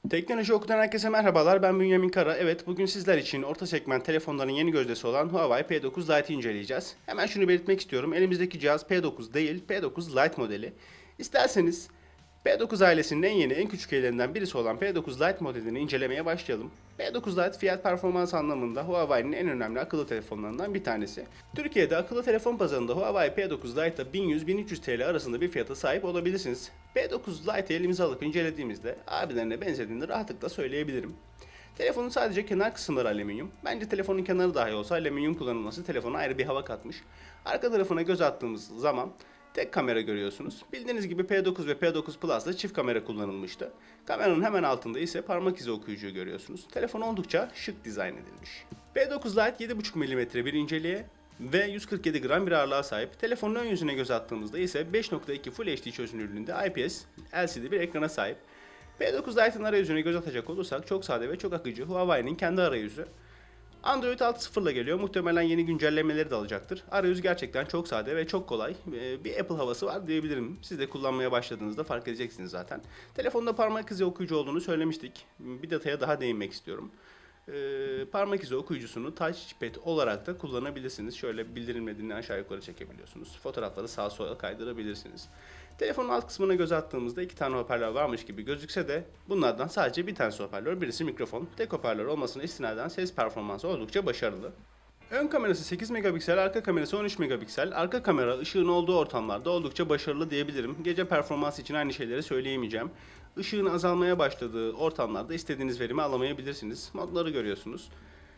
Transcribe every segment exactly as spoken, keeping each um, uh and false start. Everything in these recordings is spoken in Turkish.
Teknoloji Oku'dan herkese merhabalar. Ben Bünyamin Kara. Evet, bugün sizler için orta segment telefonların yeni gözdesi olan Huawei P dokuz Lite'i inceleyeceğiz. Hemen şunu belirtmek istiyorum. Elimizdeki cihaz P dokuz değil, P dokuz Lite modeli. İsterseniz P dokuz ailesinin en yeni, en küçük ellerinden birisi olan P dokuz Lite modelini incelemeye başlayalım. P dokuz Lite fiyat performans anlamında Huawei'nin en önemli akıllı telefonlarından bir tanesi. Türkiye'de akıllı telefon pazarında Huawei P dokuz Lite'da bin yüz bin üç yüz T L arasında bir fiyata sahip olabilirsiniz. P dokuz Lite'ı elimize alıp incelediğimizde abilerine benzediğini rahatlıkla söyleyebilirim. Telefonun sadece kenar kısımları alüminyum. Bence telefonun kenarı dahi olsa alüminyum kullanılması telefona ayrı bir hava katmış. Arka tarafına göz attığımız zaman tek kamera görüyorsunuz. Bildiğiniz gibi P dokuz ve P dokuz Plus'da çift kamera kullanılmıştı. Kameranın hemen altında ise parmak izi okuyucuyu görüyorsunuz. Telefon oldukça şık dizayn edilmiş. P dokuz Lite yedi buçuk milimetre bir inceliğe ve yüz kırk yedi gram bir ağırlığa sahip. Telefonun ön yüzüne göz attığımızda ise beş nokta iki Full H D çözünürlüğünde I P S L C D bir ekrana sahip. P dokuz Lite'ın arayüzüne göz atacak olursak çok sade ve çok akıcı Huawei'nin kendi arayüzü. Android altı nokta sıfır ile geliyor. Muhtemelen yeni güncellemeleri de alacaktır. Arayüz gerçekten çok sade ve çok kolay. Bir Apple havası var diyebilirim. Siz de kullanmaya başladığınızda fark edeceksiniz zaten. Telefonda parmak izi okuyucu olduğunu söylemiştik. Bir detaya daha değinmek istiyorum. Ee, parmak izi okuyucusunu touchpad olarak da kullanabilirsiniz. Şöyle bildirimlerini aşağı yukarı çekebiliyorsunuz. Fotoğrafları sağa sola kaydırabilirsiniz. Telefonun alt kısmına göz attığımızda iki tane hoparlör varmış gibi gözükse de bunlardan sadece bir tanesi hoparlör, birisi mikrofon. Tek hoparlör olmasına istinaden ses performansı oldukça başarılı. Ön kamerası sekiz megapiksel, arka kamerası on üç megapiksel. Arka kamera ışığın olduğu ortamlarda oldukça başarılı diyebilirim. Gece performansı için aynı şeyleri söyleyemeyeceğim. Işığın azalmaya başladığı ortamlarda istediğiniz verimi alamayabilirsiniz. Modları görüyorsunuz.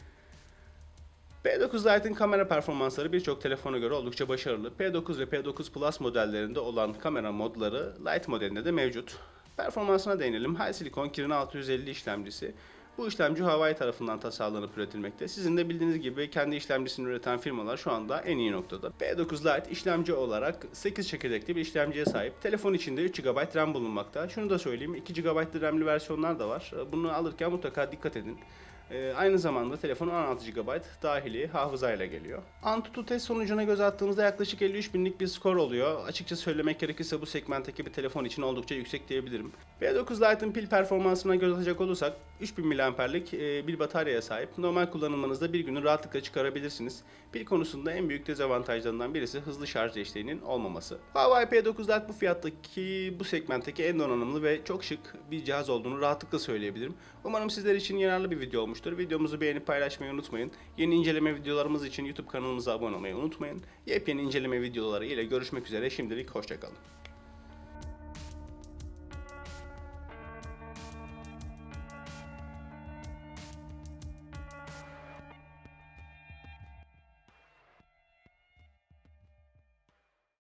P dokuz Lite'ın kamera performansları birçok telefona göre oldukça başarılı. P dokuz ve P dokuz Plus modellerinde olan kamera modları Lite modelinde de mevcut. Performansına değinelim. HiSilicon Kirin altı yüz elli işlemcisi. Bu işlemci Huawei tarafından tasarlanıp üretilmekte. Sizin de bildiğiniz gibi kendi işlemcisini üreten firmalar şu anda en iyi noktada. P dokuz Lite işlemci olarak sekiz çekirdekli bir işlemciye sahip. Telefon içinde üç gigabayt RAM bulunmakta. Şunu da söyleyeyim, iki gigabayt RAM'li versiyonlar da var. Bunu alırken mutlaka dikkat edin. Ee, aynı zamanda telefon on altı gigabayt dahili hafızayla geliyor. Antutu test sonucuna göz attığımızda yaklaşık elli üç binlik bir skor oluyor. Açıkça söylemek gerekirse bu segmentteki bir telefon için oldukça yüksek diyebilirim. P dokuz Lite'ın pil performansına göz atacak olursak üç bin miliamperlik e, bir bataryaya sahip. Normal kullanımınızda bir günü rahatlıkla çıkarabilirsiniz. Pil konusunda en büyük dezavantajlarından birisi hızlı şarj desteğinin olmaması. Huawei P dokuz Lite bu fiyattaki, bu segmentteki en donanımlı ve çok şık bir cihaz olduğunu rahatlıkla söyleyebilirim. Umarım sizler için yararlı bir video olmuştur. Videomuzu beğenip paylaşmayı unutmayın. Yeni inceleme videolarımız için YouTube kanalımıza abone olmayı unutmayın. Yepyeni inceleme videoları ile görüşmek üzere. Şimdilik hoşça kalın.